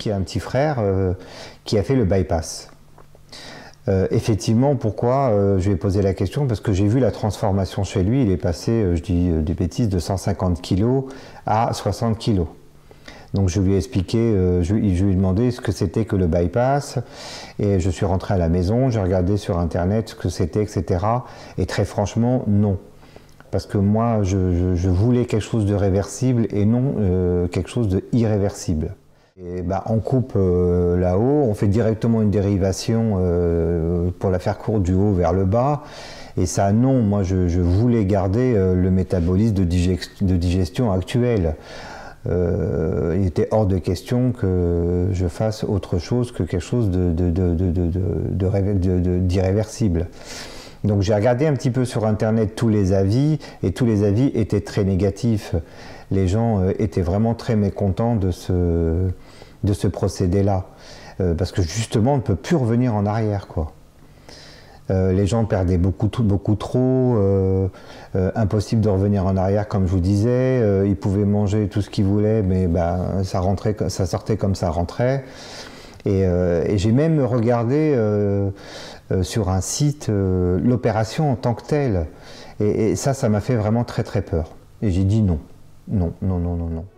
qui a un petit frère qui a fait le bypass. Effectivement, pourquoi je lui ai posé la question? Parce que j'ai vu la transformation chez lui. Il est passé, je dis des bêtises, de 150 kg à 60 kg. Donc je lui ai expliqué, je lui ai demandé ce que c'était que le bypass. Et je suis rentré à la maison, j'ai regardé sur internet ce que c'était, etc. Et très franchement, non. Parce que moi, je voulais quelque chose de réversible et non quelque chose d'irréversible. Et bah, on coupe là-haut, on fait directement une dérivation pour la faire courte du haut vers le bas. Et ça, non, moi je voulais garder le métabolisme de digestion actuel. Il était hors de question que je fasse autre chose que quelque chose d'irréversible. Donc j'ai regardé un petit peu sur internet tous les avis, et tous les avis étaient très négatifs. Les gens étaient vraiment très mécontents de ce procédé-là. Parce que justement, on ne peut plus revenir en arrière, quoi. Les gens perdaient beaucoup trop, impossible de revenir en arrière comme je vous disais, ils pouvaient manger tout ce qu'ils voulaient, mais bah, ça sortait comme ça rentrait. Et j'ai même regardé sur un site l'opération en tant que telle, et ça m'a fait vraiment très peur. Et j'ai dit non, non, non, non, non, non.